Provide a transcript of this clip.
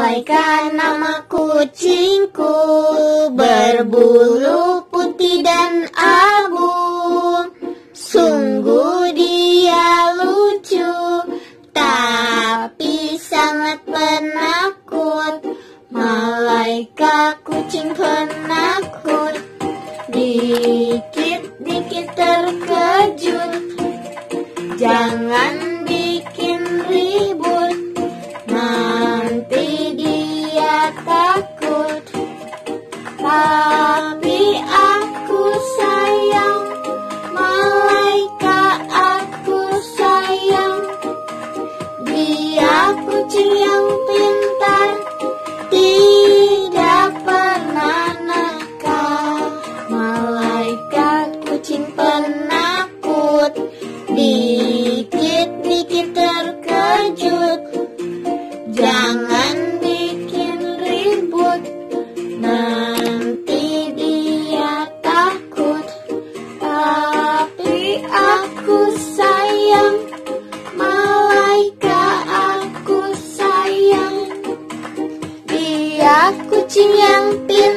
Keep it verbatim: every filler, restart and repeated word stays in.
Malaika nama kucingku, berbulu putih dan abu. Sungguh dia lucu, tapi sangat penakut. Malaika kucing penakut, dikit-dikit terkejut. Jangan bikin ribut, nanti dia takut. Tapi aku sayang, Malaika aku sayang. Dia kucing yang pintar, tidak pernah nakal. Malaika kucing penakut, dikit-dikit terkejut. Jangan bikin ribut, nanti dia takut. Tapi aku sayang, Malaika aku sayang. Dia kucing yang pintar,